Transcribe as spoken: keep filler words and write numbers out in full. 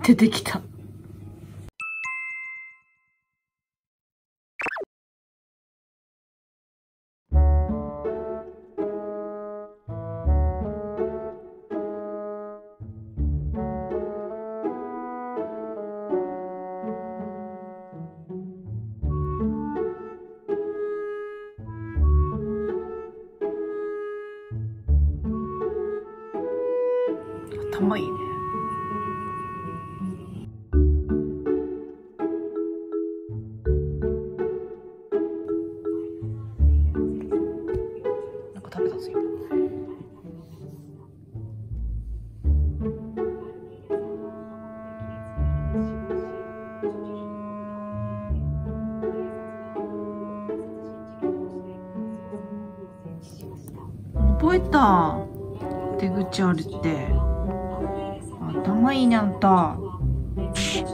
出てきた。頭いいね。なんか食べたぞ今。覚えた。手口あるって。頭いいねあんた。